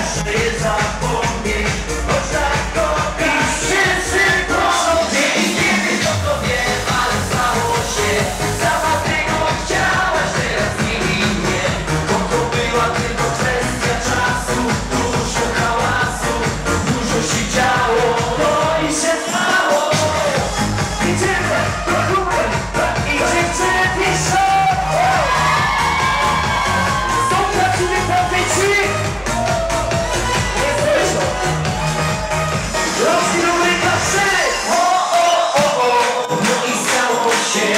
że je zapomnieć, choć tak kochasz. Wszyscy proszą dzień, kiedy to wie, ale stało się. Sama tego chciałaś, teraz nie ginie, bo to była tylko kwestia czasu. Dużo hałasu, dużo się działo, no i się stało. Idziemy do góry i dziewczyny piszą. Są prawdziwi profeci. Nie słyszą. Rozwinuli kasy. No i stało się.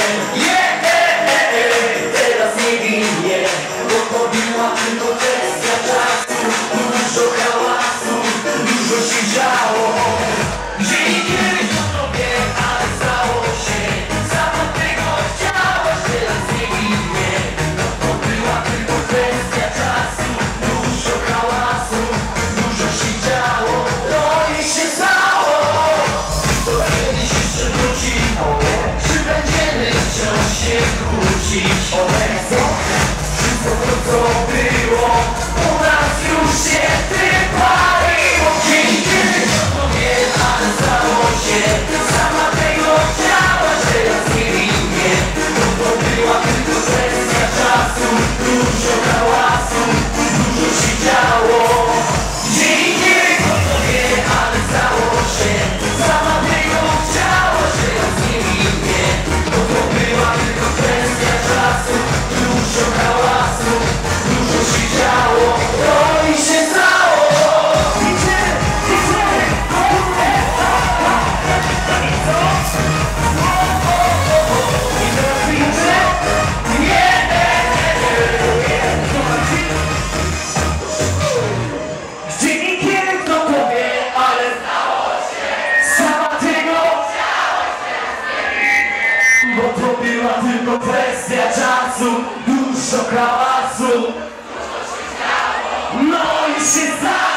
Teraz nie ginie, bo to była tylko kwestia czasu. Dużo hałasu, dużo się działo. Gdzie kiedyś to tobie, ale stało się. Sama tego chciałaś, teraz nie ginie, bo to była tylko kwestia czasu. Dużo hałasu, dużo się działo, no i się stało. To kiedyś jeszcze wróci, czy będziemy wciąż się kłócić? Wszystko to co było, u nas już się wypaliło. Dzięki tobie, ale stało się. Sama tego chciałaś, teraz nie ginie, bo to była tylko kwestia czasu. Dużo hałasu, dużo się działo. Dzięki tobie, ale stało się. Sama tego chciałaś, teraz nie ginie, bo to była tylko kwestia czasu. Dużo hałasu, dużo się działo, no i się stało. Idziemy, i co? I teraz idzie? Gdzie niekiedy kto powie, ale sama tego, bo to była tylko kwestia czasu. Dużo hałasu, no i się stało.